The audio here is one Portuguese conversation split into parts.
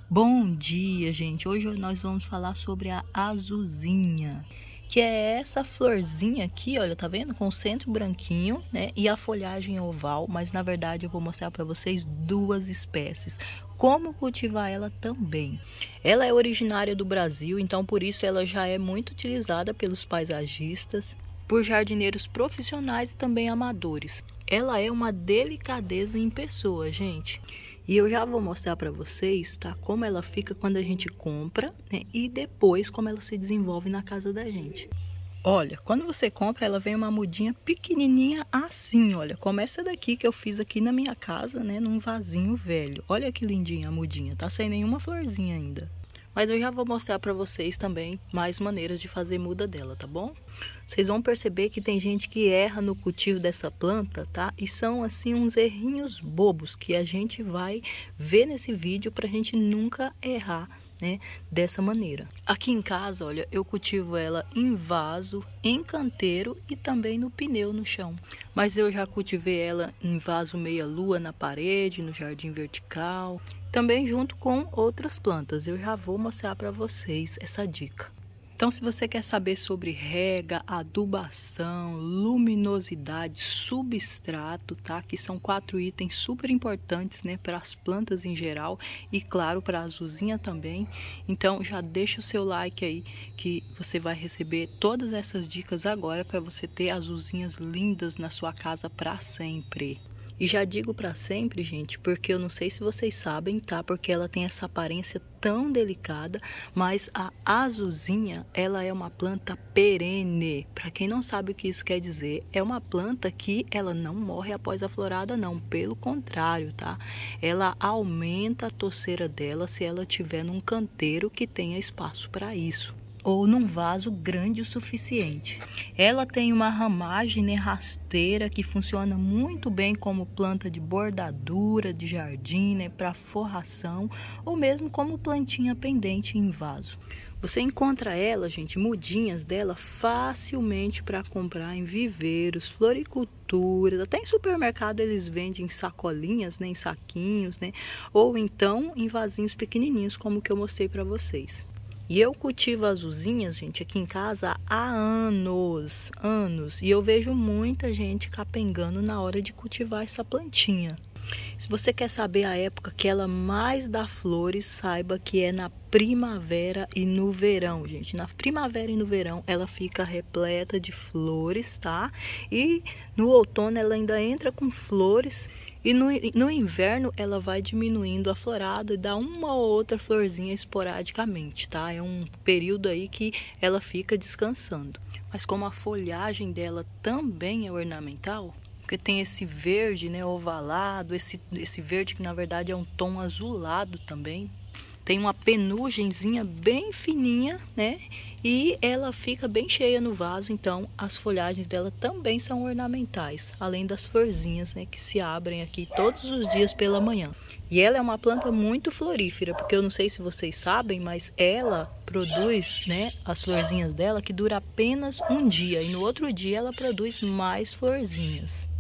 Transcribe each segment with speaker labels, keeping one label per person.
Speaker 1: Bom dia, gente! Hoje nós vamos falar sobre a azulzinha, que é essa florzinha aqui, olha, tá vendo? Com o centro branquinho, né? E a folhagem oval, mas na verdade eu vou mostrar para vocês duas espécies. Como cultivar ela também. Ela é originária do Brasil, então por isso ela já é muito utilizada pelos paisagistas, por jardineiros profissionais e também amadores. Ela é uma delicadeza em pessoa, gente. E eu já vou mostrar para vocês, tá? Como ela fica quando a gente compra, né? E depois como ela se desenvolve na casa da gente. Olha, quando você compra, ela vem uma mudinha pequenininha assim, olha. Como essa daqui que eu fiz aqui na minha casa, né? Num vasinho velho. Olha que lindinha a mudinha, tá sem nenhuma florzinha ainda. Mas eu já vou mostrar para vocês também mais maneiras de fazer muda dela, tá bom? Vocês vão perceber que tem gente que erra no cultivo dessa planta, tá? E são assim uns errinhos bobos que a gente vai ver nesse vídeo pra gente nunca errar, né? Dessa maneira. Aqui em casa, olha, eu cultivo ela em vaso, em canteiro e também no pneu no chão. Mas eu já cultivei ela em vaso meia-lua na parede, no jardim vertical. Também junto com outras plantas. Eu já vou mostrar para vocês essa dica. Então, se você quer saber sobre rega, adubação, luminosidade, substrato, tá? Que são 4 itens super importantes, né? Para as plantas em geral e, claro, para a azulzinha também. Então, já deixa o seu like aí que você vai receber todas essas dicas agora para você ter azulzinhas lindas na sua casa para sempre. E já digo para sempre, gente, porque eu não sei se vocês sabem, tá? Porque ela tem essa aparência tão delicada, mas a azulzinha, ela é uma planta perene. Para quem não sabe o que isso quer dizer, é uma planta que ela não morre após a florada, não. Pelo contrário, tá? Ela aumenta a toceira dela se ela tiver num canteiro que tenha espaço para isso, ou num vaso grande o suficiente. Ela tem uma ramagem, né, rasteira que funciona muito bem como planta de bordadura de jardim, né, para forração ou mesmo como plantinha pendente em vaso. Você encontra ela, gente, mudinhas dela facilmente para comprar em viveiros, floriculturas, até em supermercado eles vendem em sacolinhas, né, em saquinhos, né, ou então em vasinhos pequenininhos como que eu mostrei para vocês. E eu cultivo azulzinhas, gente, aqui em casa há anos, e eu vejo muita gente capengando na hora de cultivar essa plantinha. Se você quer saber a época que ela mais dá flores, saiba que é na primavera e no verão, gente. Na primavera e no verão ela fica repleta de flores, tá? E no outono ela ainda entra com flores. E no inverno ela vai diminuindo a florada e dá uma ou outra florzinha esporadicamente, tá? É um período aí que ela fica descansando. Mas como a folhagem dela também é ornamental, porque tem esse verde, né, ovalado, esse verde que na verdade é um tom azulado também. Tem uma penugemzinha bem fininha, né? E ela fica bem cheia no vaso, então as folhagens dela também são ornamentais, além das florzinhas, né, que se abrem aqui todos os dias pela manhã. E ela é uma planta muito florífera, porque eu não sei se vocês sabem, mas ela produz, né, as florzinhas dela que dura apenas um dia e no outro dia ela produz mais florzinhas.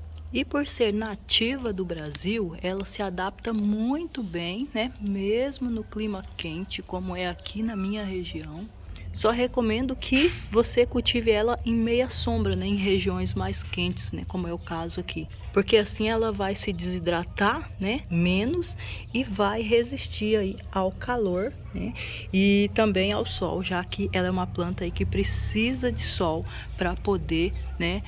Speaker 1: E por ser nativa do Brasil, ela se adapta muito bem, né? Mesmo no clima quente, como é aqui na minha região. Só recomendo que você cultive ela em meia sombra, né? Em regiões mais quentes, né? Como é o caso aqui. Porque assim ela vai se desidratar, né? Menos e vai resistir aí ao calor, né? E também ao sol, já que ela é uma planta aí que precisa de sol para poder, né?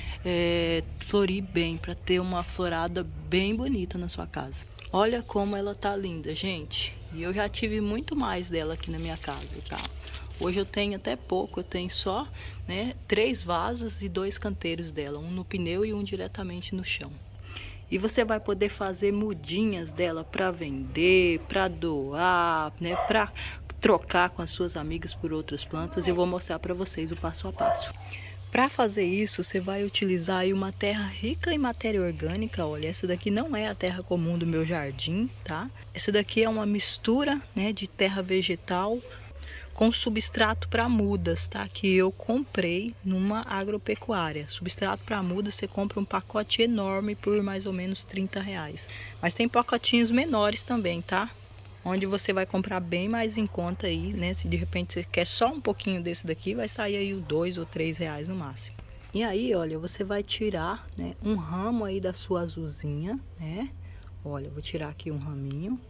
Speaker 1: Florir bem, para ter uma florada bem bonita na sua casa. Olha como ela tá linda, gente. E eu já tive muito mais dela aqui na minha casa, tá? Hoje eu tenho até pouco, eu tenho só, né, 3 vasos e 2 canteiros dela, um no pneu e um diretamente no chão. E você vai poder fazer mudinhas dela para vender, para doar, né, para trocar com as suas amigas por outras plantas. Eu vou mostrar para vocês o passo a passo. Para fazer isso, você vai utilizar aí uma terra rica em matéria orgânica. Olha, essa daqui não é a terra comum do meu jardim, tá? Essa daqui é uma mistura, né, de terra vegetal com substrato para mudas, tá? Que eu comprei numa agropecuária. Substrato para mudas, você compra um pacote enorme por mais ou menos R$30. Mas tem pacotinhos menores também, tá? onde você vai comprar bem mais em conta aí, né? Se de repente você quer só um pouquinho desse daqui, vai sair aí o R$2 ou R$3 no máximo. E aí, olha, você vai tirar, né, um ramo aí da sua azulzinha, né? Olha, eu vou tirar aqui um raminho.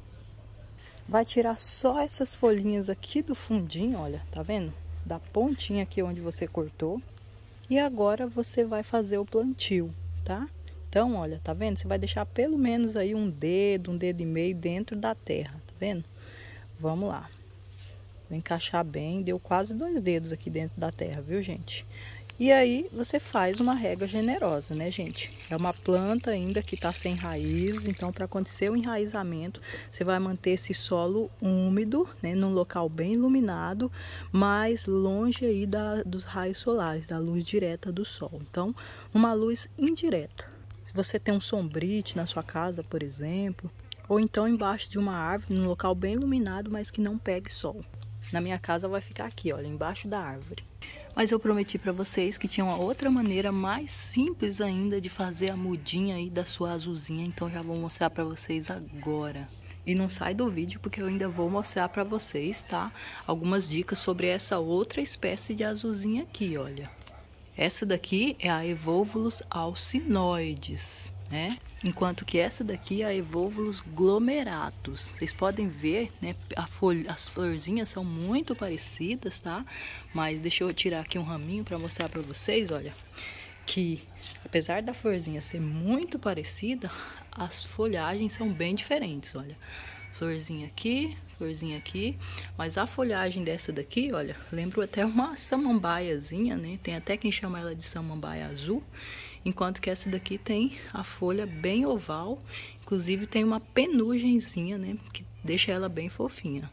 Speaker 1: Vai tirar só essas folhinhas aqui do fundinho, olha, tá vendo? Da pontinha aqui onde você cortou. E agora você vai fazer o plantio, tá? Então, olha, tá vendo? Você vai deixar pelo menos aí um dedo e meio dentro da terra, tá vendo? Vamos lá. Vou encaixar bem, deu quase 2 dedos aqui dentro da terra, viu, gente? E aí, você faz uma rega generosa, né, gente? É uma planta ainda que tá sem raízes, então, para acontecer o enraizamento, você vai manter esse solo úmido, né, num local bem iluminado, mas longe aí dos raios solares, da luz direta do sol. Então, uma luz indireta. Se você tem um sombrite na sua casa, por exemplo, ou então embaixo de uma árvore, num local bem iluminado, mas que não pegue sol. Na minha casa vai ficar aqui, olha, embaixo da árvore. Mas eu prometi para vocês que tinha uma outra maneira mais simples ainda de fazer a mudinha aí da sua azulzinha, então já vou mostrar para vocês agora. E não sai do vídeo porque eu ainda vou mostrar para vocês, tá? Algumas dicas sobre essa outra espécie de azulzinha aqui, olha. Essa daqui é a Evolvulus alcinoides, né? Enquanto que essa daqui é a Evolvulus glomeratus. Vocês podem ver, né? As florzinhas são muito parecidas, tá? Mas deixa eu tirar aqui um raminho para mostrar para vocês, olha. Que apesar da florzinha ser muito parecida, as folhagens são bem diferentes, olha. Florzinha aqui, mas a folhagem dessa daqui, olha, lembra até uma samambaiazinha, né? Tem até quem chama ela de samambaia azul, enquanto que essa daqui tem a folha bem oval, inclusive tem uma penugenzinha, né? Que deixa ela bem fofinha.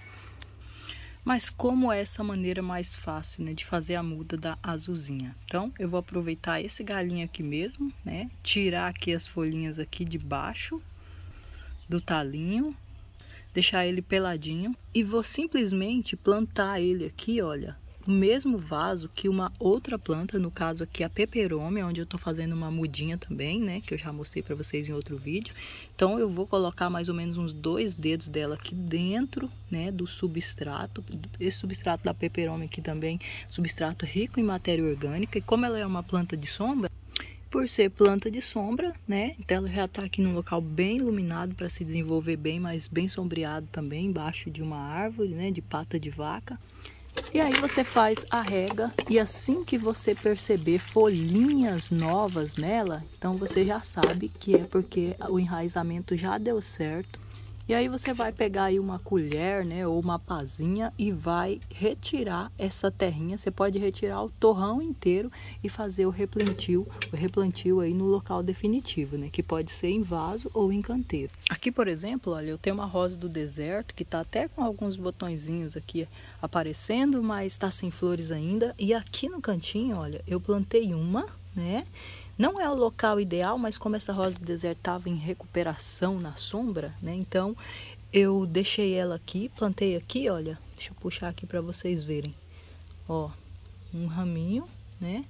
Speaker 1: Mas como é essa maneira mais fácil, né, de fazer a muda da azulzinha? Então, eu vou aproveitar esse galinho aqui mesmo, né? Tirar aqui as folhinhas aqui de baixo do talinho, deixar ele peladinho e vou simplesmente plantar ele aqui, olha, no mesmo vaso que uma outra planta, no caso aqui a peperômia, onde eu tô fazendo uma mudinha também, né, que eu já mostrei para vocês em outro vídeo. Então eu vou colocar mais ou menos uns 2 dedos dela aqui dentro, né, do substrato. Esse substrato da peperômia aqui também, substrato rico em matéria orgânica, e como ela é uma planta de sombra, por ser planta de sombra, né? Então ela já tá aqui num local bem iluminado para se desenvolver bem, mas bem sombreado também, embaixo de uma árvore, né? De pata de vaca. E aí você faz a rega e assim que você perceber folhinhas novas nela, então você já sabe que é porque o enraizamento já deu certo. E aí você vai pegar aí uma colher, né, ou uma pazinha e vai retirar essa terrinha. Você pode retirar o torrão inteiro e fazer o replantio aí no local definitivo, né, que pode ser em vaso ou em canteiro. Aqui, por exemplo, olha, eu tenho uma rosa do deserto que tá até com alguns botõezinhos aqui aparecendo, mas tá sem flores ainda. E aqui no cantinho, olha, eu plantei uma, né? Não é o local ideal, mas como essa rosa do deserto estava em recuperação na sombra, né? Então, eu deixei ela aqui, plantei aqui, olha. Deixa eu puxar aqui para vocês verem. Ó, um raminho, né?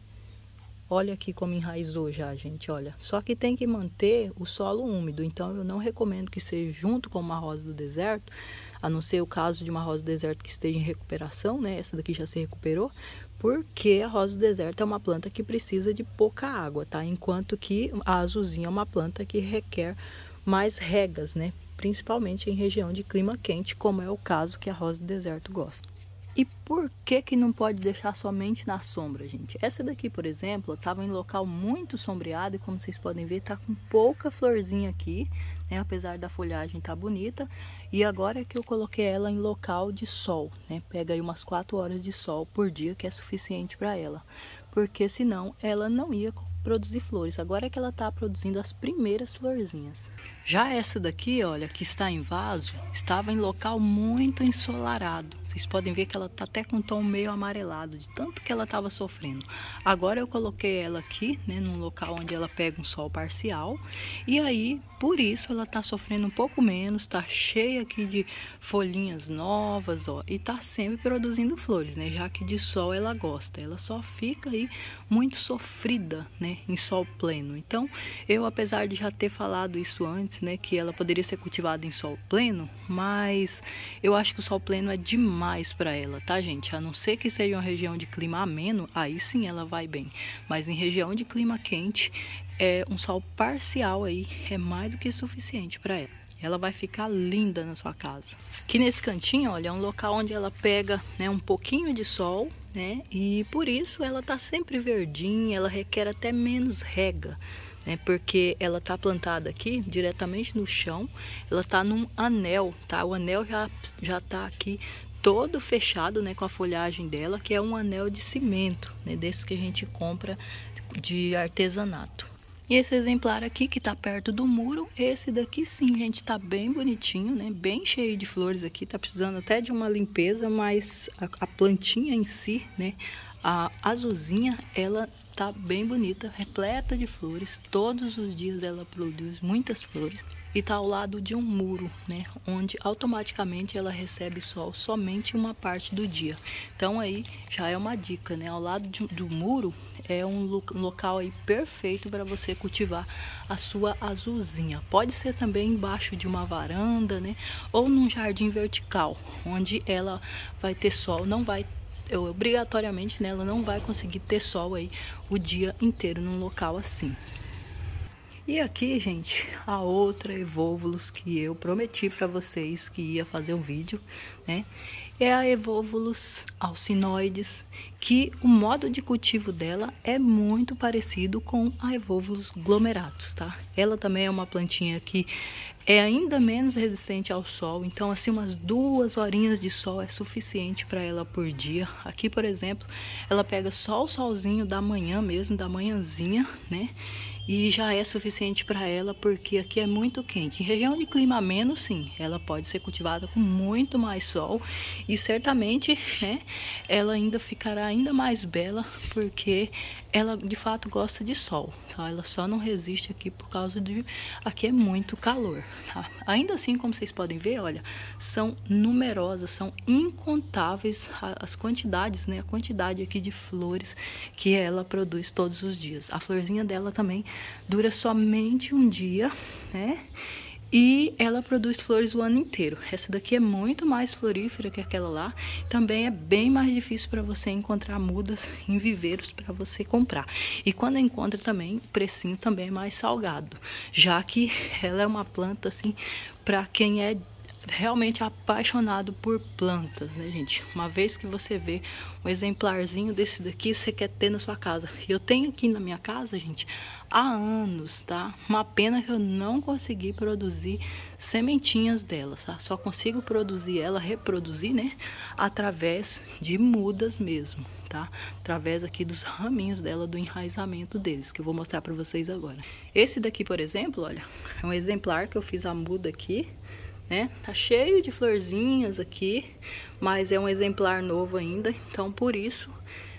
Speaker 1: Olha aqui como enraizou já, gente, olha. Só que tem que manter o solo úmido, então eu não recomendo que seja junto com uma rosa do deserto, a não ser o caso de uma rosa do deserto que esteja em recuperação, né? Essa daqui já se recuperou, porque a rosa do deserto é uma planta que precisa de pouca água, tá? Enquanto que a azulzinha é uma planta que requer mais regas, né? Principalmente em região de clima quente, como é o caso que a rosa do deserto gosta. E por que não pode deixar somente na sombra, gente? Essa daqui, por exemplo, estava em local muito sombreado e como vocês podem ver, tá com pouca florzinha aqui, né? Apesar da folhagem tá bonita. E agora é que eu coloquei ela em local de sol, né? Pega aí umas 4 horas de sol por dia, que é suficiente para ela. Porque senão ela não ia produzir flores. Agora é que ela tá produzindo as primeiras florzinhas. Já essa daqui, olha, que está em vaso, estava em local muito ensolarado. Vocês podem ver que ela tá até com um tom meio amarelado, de tanto que ela estava sofrendo. Agora eu coloquei ela aqui, né, num local onde ela pega um sol parcial. E aí, por isso, ela tá sofrendo um pouco menos, tá cheia aqui de folhinhas novas, ó. E tá sempre produzindo flores, né, já que de sol ela gosta. Ela só fica aí muito sofrida, né, em sol pleno. Então, eu, apesar de já ter falado isso antes, né, que ela poderia ser cultivada em sol pleno, mas eu acho que o sol pleno é demais para ela, tá, gente? A não ser que seja uma região de clima ameno, aí sim ela vai bem. Mas em região de clima quente, um sol parcial aí é mais do que suficiente para ela. Ela vai ficar linda na sua casa. Aqui nesse cantinho, olha, é um local onde ela pega, né, um pouquinho de sol, né? E por isso ela tá sempre verdinha, ela requer até menos rega, né? Porque ela tá plantada aqui diretamente no chão. Ela tá num anel, tá? O anel já tá aqui todo fechado, né, com a folhagem dela, que é um anel de cimento, né, desse que a gente compra de artesanato. E esse exemplar aqui que tá perto do muro, esse daqui sim, gente, tá bem bonitinho, né? Bem cheio de flores aqui, tá precisando até de uma limpeza, mas a plantinha em si, né? A azulzinha, ela tá bem bonita, repleta de flores. Todos os dias ela produz muitas flores. E tá ao lado de um muro, né? Onde automaticamente ela recebe sol somente uma parte do dia. Então aí já é uma dica, né? Ao lado do muro é um local aí perfeito para você cultivar a sua azulzinha. Pode ser também embaixo de uma varanda, né? Ou num jardim vertical, onde ela vai ter sol, não vai obrigatoriamente, né, ela não vai conseguir ter sol aí o dia inteiro num local assim. E aqui, gente, a outra Evolvulus que eu prometi para vocês que ia fazer um vídeo, né? É a Evolvulus alcinoides, que o modo de cultivo dela é muito parecido com a Evolvulus glomeratus, tá? Ela também é uma plantinha que é ainda menos resistente ao sol, então assim umas 2 horinhas de sol é suficiente para ela por dia. Aqui, por exemplo, ela pega só o solzinho da manhã mesmo, da manhãzinha, né? E já é suficiente para ela, porque aqui é muito quente. Em região de clima ameno, sim, ela pode ser cultivada com muito mais sol. E certamente, né, ela ainda ficará ainda mais bela, porque ela de fato gosta de sol, tá? Ela só não resiste aqui por causa de... aqui é muito calor, tá? Ainda assim, como vocês podem ver, olha, são numerosas, são incontáveis as quantidades, né? A quantidade aqui de flores que ela produz todos os dias. A florzinha dela também dura somente um dia, né? E ela produz flores o ano inteiro. Essa daqui é muito mais florífera que aquela lá. Também é bem mais difícil para você encontrar mudas em viveiros para você comprar. E quando encontra também, o precinho também é mais salgado. Já que ela é uma planta assim, para quem é realmente apaixonado por plantas, né, gente? Uma vez que você vê um exemplarzinho desse daqui, você quer ter na sua casa. Eu tenho aqui na minha casa, gente, há anos, tá? Uma pena que eu não consegui produzir sementinhas dela, tá? Só consigo produzir ela, reproduzir, né? Através de mudas mesmo, tá? Através aqui dos raminhos dela, do enraizamento deles, que eu vou mostrar para vocês agora. Esse daqui, por exemplo, olha, é um exemplar que eu fiz a muda aqui, né? Tá cheio de florzinhas aqui, mas é um exemplar novo ainda, então por isso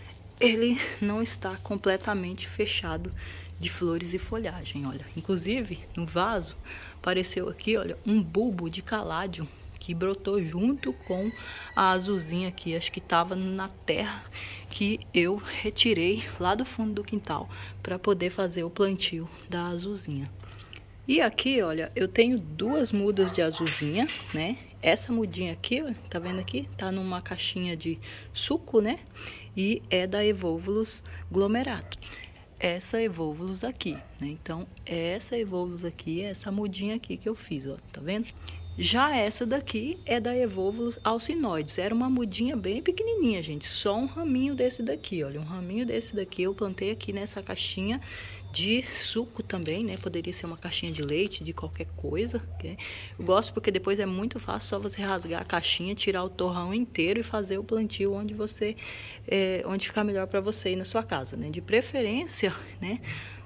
Speaker 1: ele não está completamente fechado de flores e folhagem, olha. Inclusive, no vaso apareceu aqui, olha, um bulbo de caládio que brotou junto com a azulzinha aqui, acho que estava na terra que eu retirei lá do fundo do quintal para poder fazer o plantio da azulzinha. E aqui, olha, eu tenho 2 mudas de azulzinha, né? Essa mudinha aqui, ó, tá vendo aqui? Tá numa caixinha de suco, né? E é da Evolvulus glomeratus. Essa Evolvulus aqui, né? Então, essa Evolvulus aqui, essa mudinha aqui que eu fiz, ó, tá vendo? Já essa daqui é da Evolvulus alcinoides. Era uma mudinha bem pequenininha, gente. Só um raminho desse daqui, olha. Um raminho desse daqui eu plantei aqui nessa caixinha de suco também, né? Poderia ser uma caixinha de leite, de qualquer coisa, né? Eu gosto porque depois é muito fácil, só você rasgar a caixinha, tirar o torrão inteiro e fazer o plantio onde ficar melhor para você aí na sua casa, né? De preferência, né?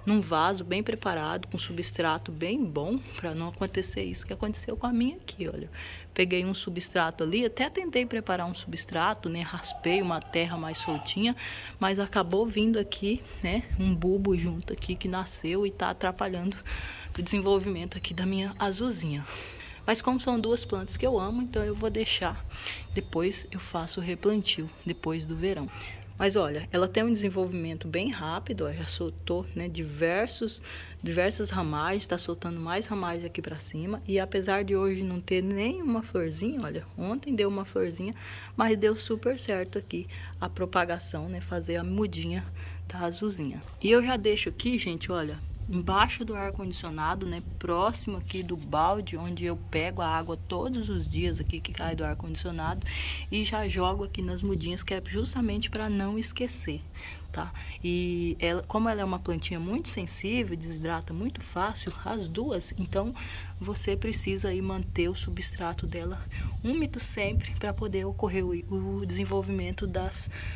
Speaker 1: num vaso bem preparado, com substrato bem bom, para não acontecer isso que aconteceu com a minha aqui, olha. Peguei um substrato ali, até tentei preparar um substrato, né? Raspei uma terra mais soltinha, mas acabou vindo aqui, né? Um bulbo junto aqui que nasceu e tá atrapalhando o desenvolvimento aqui da minha azulzinha. Mas como são duas plantas que eu amo, então eu vou deixar, depois eu faço o replantio, depois do verão. Mas olha, ela tem um desenvolvimento bem rápido, ó, já soltou, né, diversas ramagens, tá soltando mais ramagens aqui pra cima. E apesar de hoje não ter nenhuma florzinha, olha, ontem deu uma florzinha, mas deu super certo aqui a propagação, né, fazer a mudinha da azulzinha. E eu já deixo aqui, gente, olha, embaixo do ar-condicionado, né, próximo aqui do balde onde eu pego a água todos os dias aqui que cai do ar-condicionado, e já jogo aqui nas mudinhas, que é justamente para não esquecer, tá? E ela, como ela é uma plantinha muito sensível, desidrata muito fácil, as duas, então você precisa aí manter o substrato dela úmido sempre para poder ocorrer o desenvolvimento da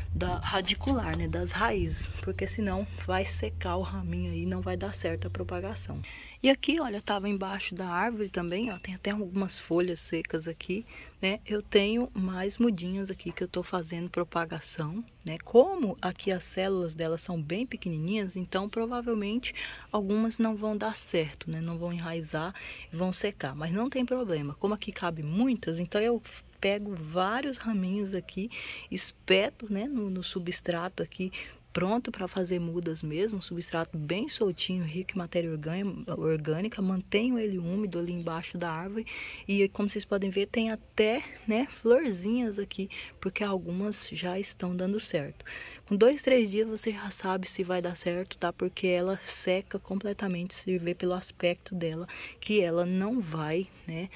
Speaker 1: radicular, né, das raízes, porque senão vai secar o raminho aí, não vai dar certo a propagação. E aqui, olha, tava embaixo da árvore também, ó, tem até algumas folhas secas aqui, né? Eu tenho mais mudinhas aqui que eu tô fazendo propagação, né? Como aqui as células delas são bem pequenininhas, então provavelmente algumas não vão dar certo, né? Não vão enraizar e vão secar, mas não tem problema. Como aqui cabe muitas, então eu pego vários raminhos aqui, espeto, né, no substrato aqui, pronto para fazer mudas mesmo, um substrato bem soltinho, rico em matéria orgânica, mantenho ele úmido ali embaixo da árvore, e como vocês podem ver, tem até, né, florzinhas aqui, porque algumas já estão dando certo. Com 2, 3 dias você já sabe se vai dar certo, tá? Porque ela seca completamente, se vê pelo aspecto dela, que ela não vai, né,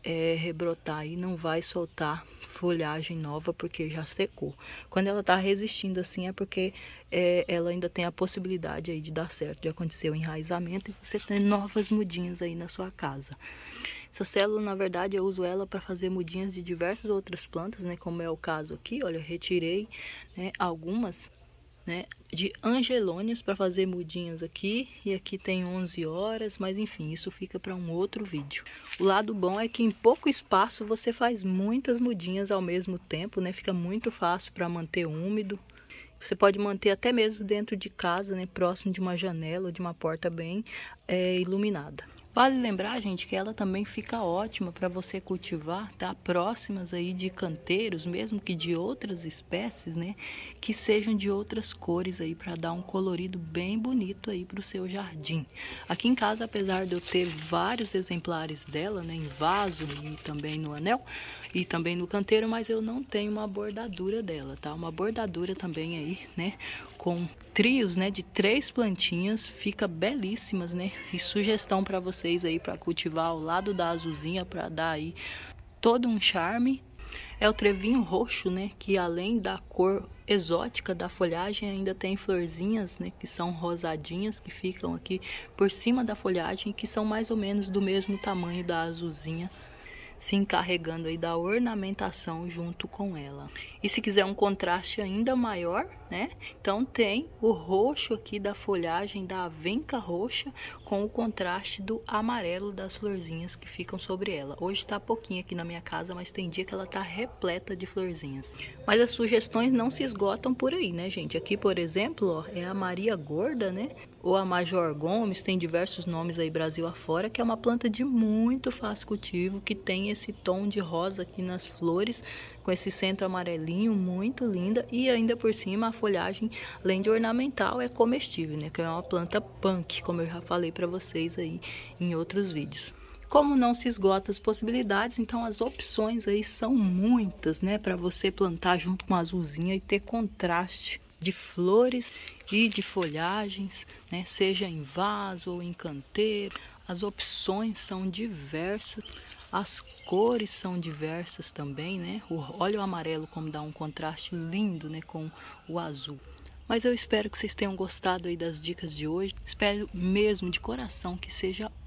Speaker 1: rebrotar e não vai soltar folhagem nova, porque já secou. Quando ela tá resistindo assim, é porque ela ainda tem a possibilidade aí de dar certo, de acontecer o enraizamento e você ter novas mudinhas aí na sua casa. Essa célula, na verdade, eu uso ela para fazer mudinhas de diversas outras plantas, né? Como é o caso aqui, olha, retirei, né, algumas, né, de angelônias para fazer mudinhas aqui, e aqui tem 11 horas, mas enfim, isso fica para um outro vídeo. O lado bom é que em pouco espaço você faz muitas mudinhas ao mesmo tempo, né? Fica muito fácil para manter úmido. Você pode manter até mesmo dentro de casa, né, próximo de uma janela ou de uma porta bem iluminada. Vale lembrar, gente, que ela também fica ótima para você cultivar, tá? Próximas aí de canteiros, mesmo que de outras espécies, né? Que sejam de outras cores aí, para dar um colorido bem bonito aí para o seu jardim. Aqui em casa, apesar de eu ter vários exemplares dela, né, em vaso e também no anel e também no canteiro, mas eu não tenho uma bordadura dela, tá? Uma bordadura também aí, né, com trios, né, de 3 plantinhas, fica belíssimas, né? E sugestão para vocês aí para cultivar ao lado da azulzinha, para dar aí todo um charme. É o trevinho roxo, né, que além da cor exótica da folhagem, ainda tem florzinhas, né, que são rosadinhas, que ficam aqui por cima da folhagem, que são mais ou menos do mesmo tamanho da azulzinha, se encarregando aí da ornamentação junto com ela. E se quiser um contraste ainda maior, né, então tem o roxo aqui da folhagem da avenca roxa com o contraste do amarelo das florzinhas que ficam sobre ela. Hoje tá pouquinho aqui na minha casa, mas tem dia que ela tá repleta de florzinhas. Mas as sugestões não se esgotam por aí, né, gente? Aqui, por exemplo, ó, é a Maria Gorda, né, ou a Major Gomes, tem diversos nomes aí Brasil afora, que é uma planta de muito fácil cultivo, que tem esse tom de rosa aqui nas flores, com esse centro amarelinho, muito linda, e ainda por cima a folhagem, além de ornamental, é comestível, né, que é uma planta punk, como eu já falei para vocês aí em outros vídeos. Como não se esgota as possibilidades, então as opções aí são muitas, né, para você plantar junto com a azulzinha e ter contraste de flores e de folhagens, né, seja em vaso ou em canteiro. As opções são diversas, as cores são diversas também, né? Olha o amarelo como dá um contraste lindo, né, com o azul. Mas eu espero que vocês tenham gostado aí das dicas de hoje. Espero mesmo de coração que seja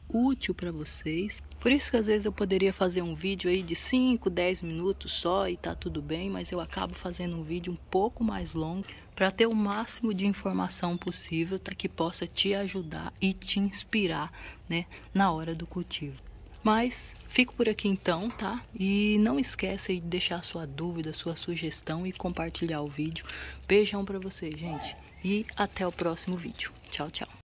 Speaker 1: útil para vocês. Por isso que às vezes eu poderia fazer um vídeo aí de 5, 10 minutos só e tá tudo bem, mas eu acabo fazendo um vídeo um pouco mais longo para ter o máximo de informação possível, para que possa te ajudar e te inspirar, né, na hora do cultivo. Mas fico por aqui então, tá? E não esqueça de deixar sua dúvida, sua sugestão e compartilhar o vídeo. Beijão pra você, gente. E até o próximo vídeo. Tchau, tchau.